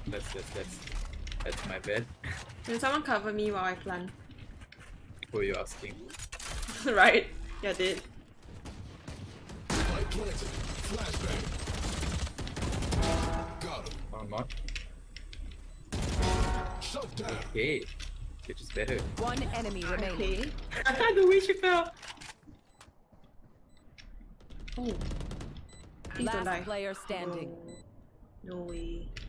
That's my bed. Can someone cover me while I plant? Who are you asking? Right? Yeah, I did. Light planted. Flashbang. Got him. Or not? Shut down. Okay. Which is better? One enemy remaining. Okay. The way she fell! Oh. Please don't die. Last player standing. No way.